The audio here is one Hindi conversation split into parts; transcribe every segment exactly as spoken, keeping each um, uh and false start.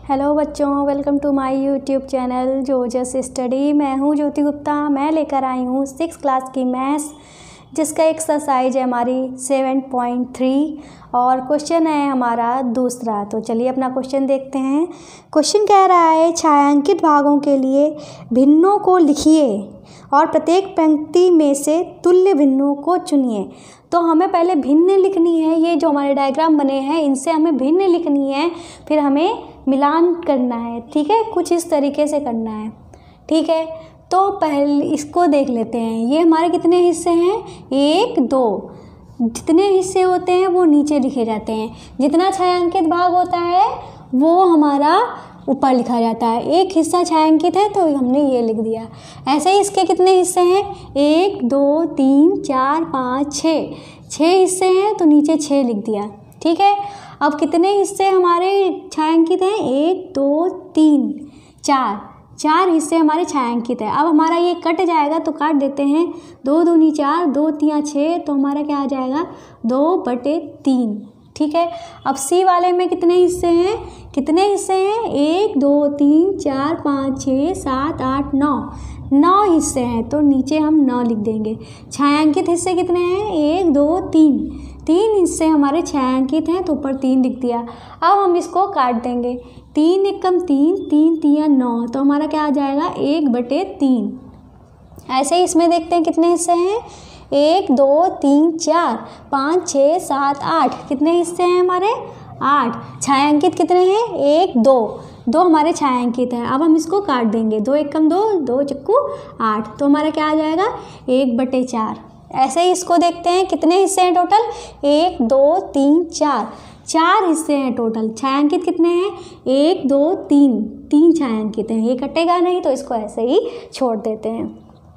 हेलो बच्चों, welcome to my YouTube channel जोजस स्टडी। मैं हूं ज्योति गुप्ता। मैं लेकर आई हूं सिक्स क्लास की मैथ्स, जिसका एक्सरसाइज है हमारी सेवन पॉइंट थ्री और क्वेश्चन है हमारा दूसरा। तो चलिए अपना क्वेश्चन देखते हैं। क्वेश्चन कह रहा है, छायांकित भागों के लिए भिन्नों को लिखिए और प्रत्येक पंक्ति में से तुल्य भिन्नों को चुनिए। तो हमें पहले भिन्न लिखनी है, ये जो हमारे डायग्राम बने हैं इनसे हमें भिन्न लिखनी है, फिर हमें मिलान करना है। ठीक है, कुछ इस तरीके से करना है। ठीक है, तो पहले इसको देख लेते हैं। ये हमारे कितने हिस्से हैं? एक, दो। जितने हिस्से होते हैं वो नीचे लिखे जाते हैं। जितना छायांकित भाग होता है वो हमारा ऊपर लिखा जाता है। एक हिस्सा छायांकित है तो हमने ये लिख दिया। ऐसे ही इसके कितने हिस्से हैं? एक, दो, तीन, चार, पाँच, छः। छः हिस्से हैं तो नीचे छः लिख दिया। ठीक है, अब कितने हिस्से हमारे छायांकित हैं? एक, दो, तीन, चार। चार हिस्से हमारे छायांकित है। अब हमारा ये कट जाएगा तो काट देते हैं। दो दूनी चार, दो तिया छः, तो हमारा क्या आ जाएगा? दो बटे तीन। ठीक है, अब सी वाले में कितने हिस्से हैं? कितने हिस्से हैं? एक, दो, तीन, चार, पाँच, छः, सात, आठ, नौ। नौ हिस्से हैं तो नीचे हम नौ लिख देंगे। छायांकित हिस्से कितने हैं? एक, दो, तीन। तीन हिस्से हमारे छायांकित हैं तो ऊपर तीन लिख दिया। अब हम इसको काट देंगे। तीन एकम तीन, तीन तिया नौ, तो हमारा क्या आ जाएगा? एक बटे तीन। ऐसे ही इसमें देखते हैं कितने हिस्से हैं। एक, दो, तीन, चार, पाँच, छः, सात, आठ। कितने हिस्से हैं हमारे? आठ। छायांकित कितने हैं? एक, दो। दो हमारे छायांकित हैं। अब हम इसको काट देंगे। दो एकम दो, दो चक्कू आठ, तो हमारा क्या आ जाएगा? एक बटे चार। ऐसे ही इसको देखते हैं कितने हिस्से हैं टोटल। एक, दो, तीन, चार। चार हिस्से हैं टोटल। छायांकित कितने हैं? एक, दो, तीन। तीन छायांकित हैं। ये कटेगा नहीं तो इसको ऐसे ही छोड़ देते हैं।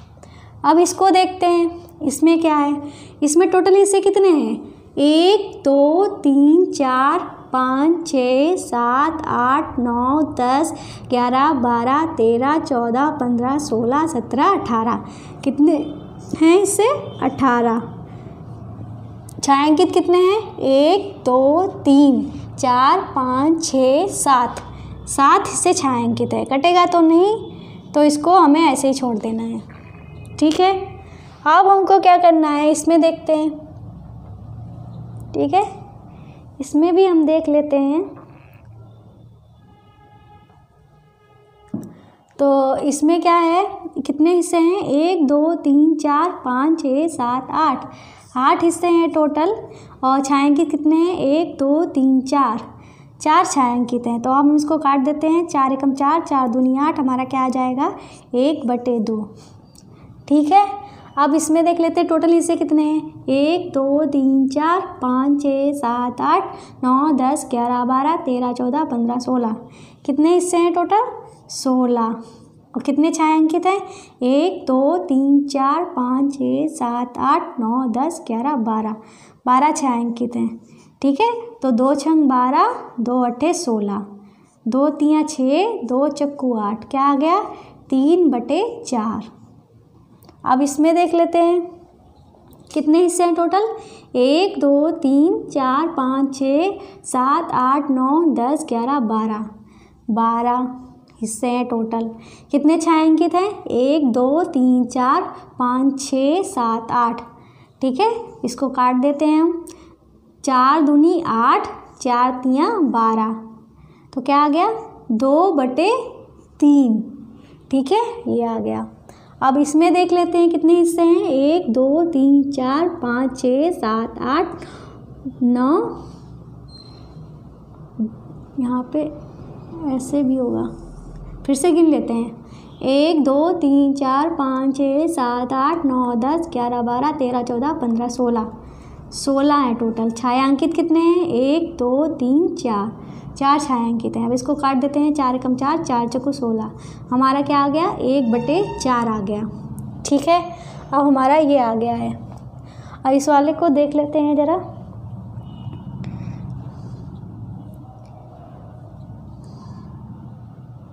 अब इसको देखते हैं, इसमें क्या है। इसमें टोटल हिस्से कितने हैं? एक, दो, तीन, चार, पाँच, छः, सात, आठ, नौ, दस, ग्यारह, बारह, तेरह, चौदह, पंद्रह, सोलह, सत्रह, अठारह। कितने हैं इससे? अठारह। छायांकित कितने हैं? एक, दो, तीन, चार, पाँच, छः, सात। सात हिस्से छायांकित है। कटेगा तो नहीं, तो इसको हमें ऐसे ही छोड़ देना है। ठीक है, अब हमको क्या करना है इसमें देखते हैं। ठीक है, इसमें भी हम देख लेते हैं। तो इसमें क्या है, कितने हिस्से हैं? एक, दो, तीन, चार, पाँच, छः, सात, आठ। आठ हिस्से हैं टोटल। और छायांकित कितने हैं? एक, दो, तीन, चार। चार छायांकित हैं। तो हम इसको काट देते हैं। चार एकम चार, चार दूनी आठ, हमारा क्या आ जाएगा? एक बटे दो। ठीक है, अब इसमें देख लेते हैं टोटल हिस्से कितने हैं। एक, दो, तीन, चार, पाँच, छः, सात, आठ, नौ, दस, ग्यारह, बारह, तेरह, चौदह, पंद्रह, सोलह। कितने हिस्से हैं टोटल? सोलह। और कितने छायांकित हैं? एक, दो, तीन, चार, पाँच, छः, सात, आठ, नौ, दस, ग्यारह, बारह। बारह छायांकित हैं। ठीक है, तो दो छंग बारह, दो अट्ठे सोलह, दो तिया छः, दो चक्कू आठ। क्या आ गया? तीन बटे चार। अब इसमें देख लेते हैं कितने हिस्से हैं टोटल। एक, दो, तीन, चार, पाँच, छः, सात, आठ, नौ, दस, ग्यारह, बारह। बारह हिस्से हैं टोटल। कितने छायांकित हैं? एक, दो, तीन, चार, पाँच, छः, सात, आठ। ठीक है, इसको काट देते हैं हम। चार दूनी आठ, चार तिया बारह, तो क्या आ गया? दो बटे तीन। ठीक है, ये आ गया। अब इसमें देख लेते हैं कितने हिस्से हैं। एक, दो, तीन, चार, पाँच, छः, सात, आठ, नौ। यहाँ पे ऐसे भी होगा, फिर से गिन लेते हैं। एक, दो, तीन, चार, पाँच, छः, सात, आठ, नौ, दस, ग्यारह, बारह, तेरह, चौदह, पंद्रह, सोलह। सोलह है टोटल। छायांकित कितने हैं? एक, दो, तीन, चार। चार छायांकित हैं। अब इसको काट देते हैं। चार एकम चार, चार चक्कू सोलह, हमारा क्या आ गया? एक बटे चार आ गया। ठीक है, अब हमारा ये आ गया है। अब इस वाले को देख लेते हैं ज़रा।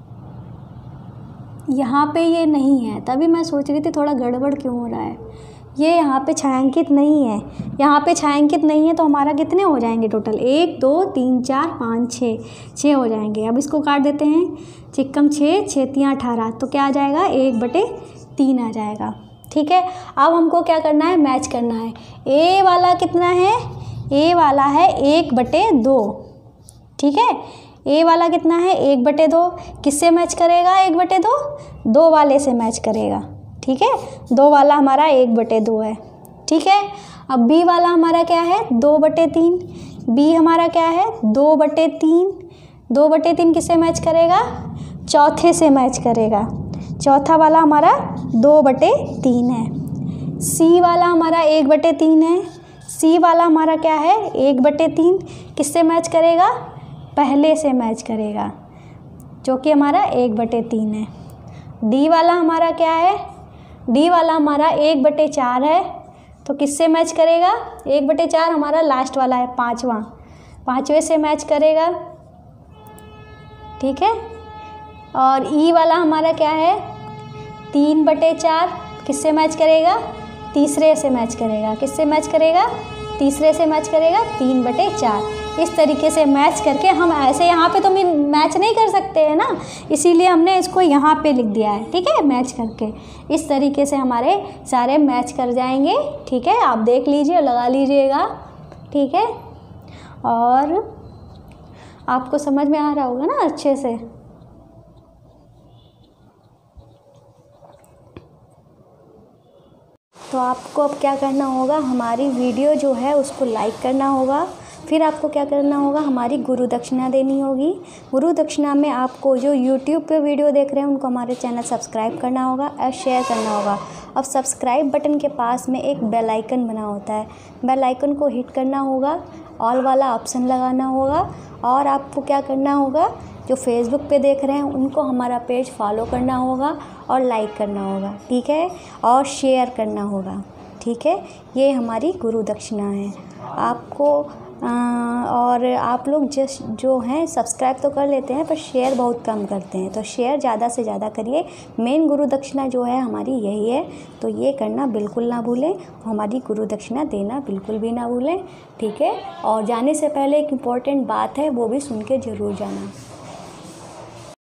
यहाँ पे ये नहीं है, तभी मैं सोच रही थी थोड़ा गड़बड़ क्यों हो रहा है। ये यहाँ पे छायांकित नहीं है, यहाँ पे छायांकित नहीं है, तो हमारा कितने हो जाएंगे टोटल, एक दो तीन चार पाँच छः, छः हो जाएंगे। अब इसको काट देते हैं, चिक्कम छः, छेतियाँ अठारह, तो क्या आ जाएगा, एक बटे तीन आ जाएगा। ठीक है, अब हमको क्या करना है, मैच करना है। ए वाला कितना है, ए वाला है एक बटे दो। ठीक है, ए वाला कितना है, एक बटे दो, किससे मैच करेगा, एक बटे दो, दो वाले से मैच करेगा। ठीक है, दो वाला हमारा एक बटे दो है। ठीक है, अब बी वाला हमारा क्या है, दो बटे तीन, बी हमारा क्या है, दो बटे तीन, दो बटे तीन किससे मैच करेगा, चौथे से मैच करेगा। चौथा वाला हमारा दो बटे तीन है। सी वाला हमारा एक बटे तीन है, सी वाला हमारा क्या है, एक बटे तीन, किससे मैच करेगा, पहले से मैच करेगा, जो कि हमारा एक बटे तीन है। डी वाला हमारा क्या है, डी वाला हमारा एक बटे चार है, तो किससे मैच करेगा, एक बटे चार हमारा लास्ट वाला है, पाँचवा, पाँचवें से मैच करेगा। ठीक है, और ई वाला हमारा क्या है, तीन बटे चार, किससे मैच करेगा, तीसरे से मैच करेगा, किससे मैच करेगा, तीसरे से मैच करेगा, तीन बटे चार। इस तरीके से मैच करके हम ऐसे यहाँ पे तो मैच नहीं कर सकते हैं ना, इसीलिए हमने इसको यहाँ पे लिख दिया है। ठीक है, मैच करके इस तरीके से हमारे सारे मैच कर जाएंगे। ठीक है, आप देख लीजिए, लगा लीजिएगा। ठीक है, और आपको समझ में आ रहा होगा ना अच्छे से। तो आपको अब क्या करना होगा, हमारी वीडियो जो है उसको लाइक करना होगा, फिर आपको क्या करना होगा, हमारी गुरु दक्षिणा देनी होगी। गुरु दक्षिणा में आपको जो यूट्यूब पे वीडियो देख रहे हैं उनको हमारे चैनल सब्सक्राइब करना होगा और शेयर करना होगा। अब सब्सक्राइब बटन के पास में एक बेल आइकन बना होता है, बेल आइकन को हिट करना होगा, ऑल वाला ऑप्शन लगाना होगा, और आपको क्या करना होगा, जो फेसबुक पे देख रहे हैं उनको हमारा पेज फॉलो करना होगा और लाइक करना होगा। ठीक है, और शेयर करना होगा। ठीक है, ये हमारी गुरु दक्षिणा है आपको। आ, और आप लोग जस्ट जो हैं सब्सक्राइब तो कर लेते हैं पर शेयर बहुत कम करते हैं, तो शेयर ज़्यादा से ज़्यादा करिए। मेन गुरु दक्षिणा जो है हमारी यही है, तो ये करना बिल्कुल ना भूलें, हमारी गुरु दक्षिणा देना बिल्कुल भी ना भूलें। ठीक है, और जाने से पहले एक इम्पॉर्टेंट बात है, वो भी सुन के ज़रूर जाना।